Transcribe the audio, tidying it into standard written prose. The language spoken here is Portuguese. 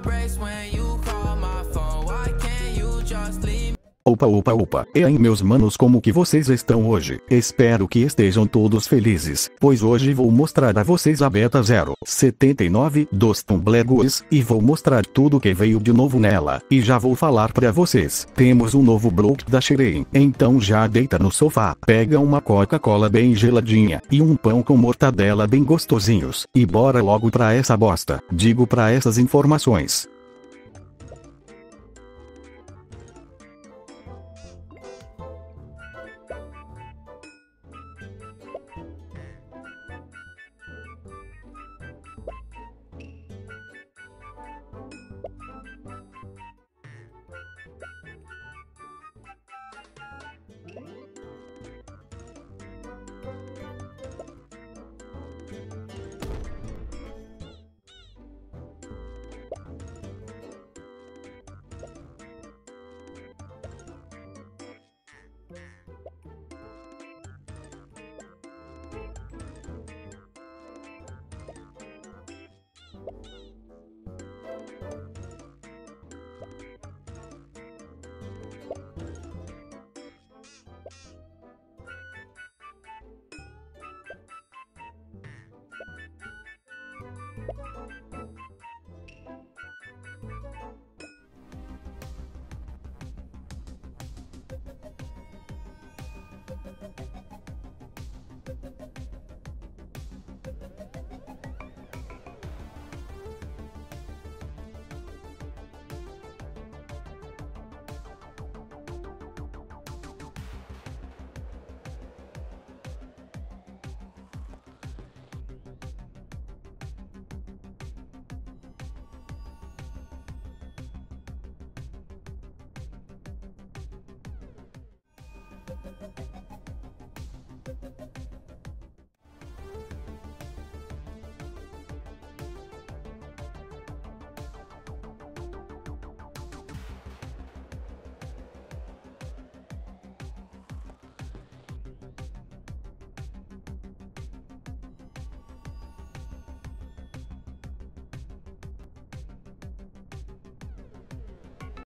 breaks when you call my phone. Why can't you just leave me? Opa, e aí meus manos, como que vocês estão hoje? Espero que estejam todos felizes, pois hoje vou mostrar a vocês a beta 0.79 dos Tumblegues, e vou mostrar tudo que veio de novo nela, e já vou falar pra vocês, temos um novo bloco da Sherein, então já deita no sofá, pega uma Coca-Cola bem geladinha, e um pão com mortadela bem gostosinhos, e bora logo pra essa bosta, digo pra essas informações.